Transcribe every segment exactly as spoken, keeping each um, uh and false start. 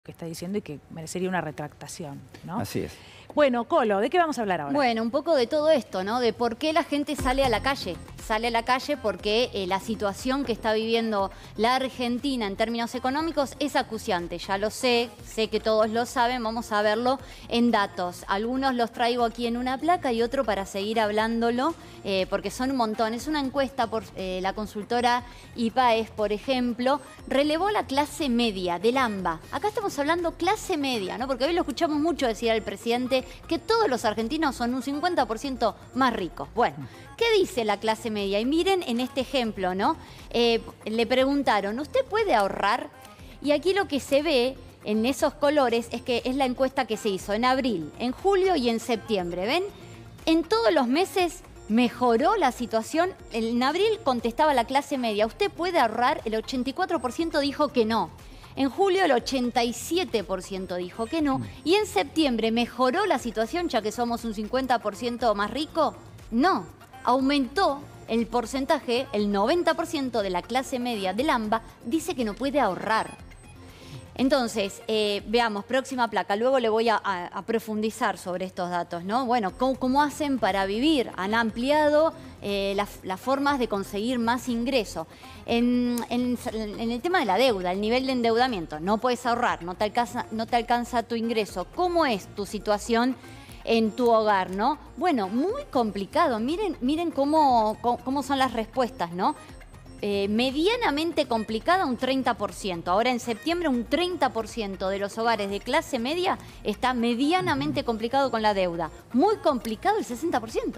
que está diciendo y que merecería una retractación, ¿no? Así es. Bueno, Colo, ¿de qué vamos a hablar ahora? Bueno, un poco de todo esto, ¿no? De por qué la gente sale a la calle. Sale a la calle porque eh, la situación que está viviendo la Argentina en términos económicos es acuciante. Ya lo sé, sé que todos lo saben, vamos a verlo en datos. Algunos los traigo aquí en una placa y otro para seguir hablándolo, eh, porque son un montón. Es una encuesta por eh, la consultora IPAES, por ejemplo, relevó la clase media del AMBA. Acá estamos hablando clase media, ¿no? Porque hoy lo escuchamos mucho decir al presidente que todos los argentinos son un cincuenta por ciento más ricos. Bueno, ¿qué dice la clase media? Y miren en este ejemplo, ¿no? Eh, le preguntaron, ¿usted puede ahorrar? Y aquí lo que se ve en esos colores es que es la encuesta que se hizo en abril, en julio y en septiembre. ¿Ven? En todos los meses mejoró la situación. En abril contestaba la clase media, ¿usted puede ahorrar? El ochenta y cuatro por ciento dijo que no. En julio el ochenta y siete por ciento dijo que no. Y en septiembre mejoró la situación ya que somos un cincuenta por ciento más rico. No, aumentó el porcentaje, el noventa por ciento de la clase media del AMBA dice que no puede ahorrar. Entonces, eh, veamos, próxima placa. Luego le voy a, a, a profundizar sobre estos datos, ¿no? Bueno, ¿cómo, cómo hacen para vivir? Han ampliado eh, las, las formas de conseguir más ingreso. En, en, en el tema de la deuda, el nivel de endeudamiento, no puedes ahorrar, no te alcanza, no te alcanza tu ingreso. ¿Cómo es tu situación en tu hogar, no? Bueno, muy complicado. Miren, miren cómo, cómo, cómo son las respuestas, ¿no? Eh, medianamente complicada un treinta por ciento. Ahora en septiembre un treinta por ciento de los hogares de clase media está medianamente complicado con la deuda. Muy complicado el sesenta por ciento.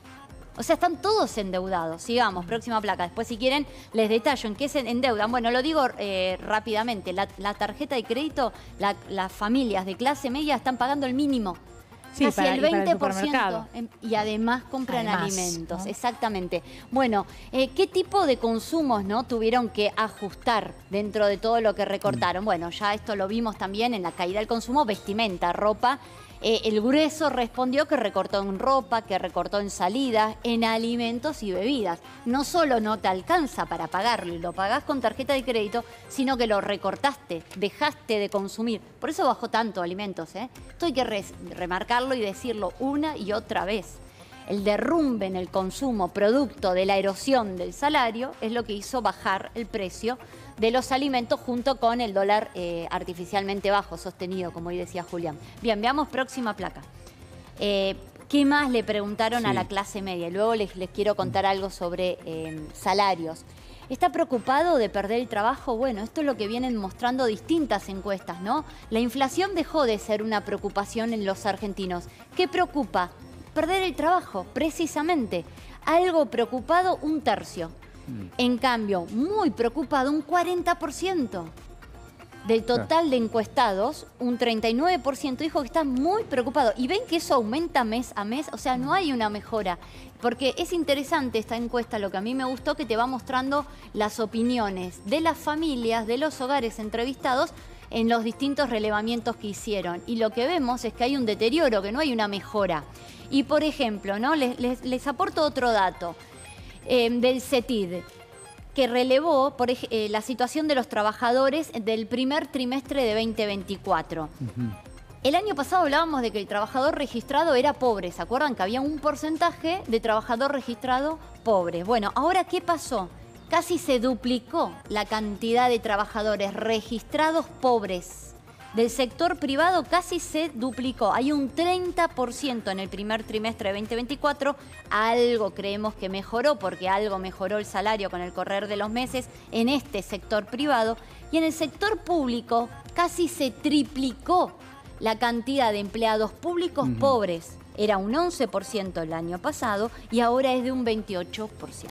O sea, están todos endeudados. Sigamos, próxima placa. Después, si quieren, les detallo en qué se endeudan. Bueno, lo digo eh, rápidamente. La, la tarjeta de crédito, la, las familias de clase media están pagando el mínimo. Sí, casi para, el veinte por ciento. Y, para el y además compran además, alimentos. ¿No? Exactamente. Bueno, eh, ¿qué tipo de consumos, no tuvieron que ajustar dentro de todo lo que recortaron? Bueno, ya esto lo vimos también en la caída del consumo, vestimenta, ropa. Eh, el grueso respondió que recortó en ropa, que recortó en salidas, en alimentos y bebidas. No solo no te alcanza para pagarlo y lo pagás con tarjeta de crédito, sino que lo recortaste, dejaste de consumir. Por eso bajó tanto alimentos, ¿eh? Esto hay que re remarcarlo y decirlo una y otra vez. El derrumbe en el consumo producto de la erosión del salario es lo que hizo bajar el precio de los alimentos junto con el dólar eh, artificialmente bajo, sostenido, como hoy decía Julián. Bien, veamos próxima placa. Eh, ¿Qué más le preguntaron sí. a la clase media? Luego les, les quiero contar algo sobre eh, salarios. ¿Está preocupado de perder el trabajo? Bueno, esto es lo que vienen mostrando distintas encuestas, ¿no? La inflación dejó de ser una preocupación en los argentinos. ¿Qué preocupa? Perder el trabajo, precisamente. Algo preocupado, un tercio. Mm. En cambio, muy preocupado, un cuarenta por ciento. Del total de encuestados, un treinta y nueve por ciento dijo que está muy preocupado. Y ven que eso aumenta mes a mes, o sea, no hay una mejora. Porque es interesante esta encuesta, lo que a mí me gustó, que te va mostrando las opiniones de las familias, de los hogares entrevistados, en los distintos relevamientos que hicieron. Y lo que vemos es que hay un deterioro, que no hay una mejora. Y por ejemplo, ¿no? les, les, les aporto otro dato eh, del CETID, que relevó por, eh, la situación de los trabajadores del primer trimestre de veinte veinticuatro. Uh-huh. El año pasado hablábamos de que el trabajador registrado era pobre. ¿Se acuerdan que había un porcentaje de trabajador registrado pobre? Bueno, ¿ahora qué pasó? Casi se duplicó la cantidad de trabajadores registrados pobres. Del sector privado casi se duplicó. Hay un treinta por ciento en el primer trimestre de veinte veinticuatro. Algo creemos que mejoró, porque algo mejoró el salario con el correr de los meses en este sector privado. Y en el sector público casi se triplicó la cantidad de empleados públicos uh-huh. pobres. Era un once por ciento el año pasado y ahora es de un veintiocho por ciento.